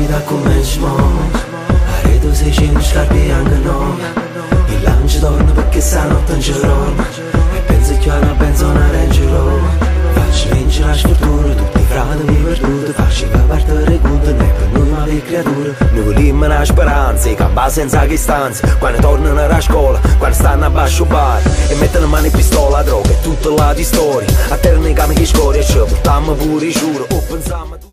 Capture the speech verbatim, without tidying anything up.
vita come ci muove. A redo seicento scarpe anche noi. Il lancio torna perché stanotte non c'è l'ora. E penso che ora penso una Range Rover. Facci vincere la sfortuna, tutti i frati mi perduti. Facci che partire conto, non è per noi ma per creature. Noi vogliamo una speranza, i campa senza che stanza. Quando tornano alla scuola, quando stanno a basso bar e mettono mano in pistola, droga e tutta la di storia. A terra nei cami che scoria, ci buttiamo pure i giuro, o pensiamo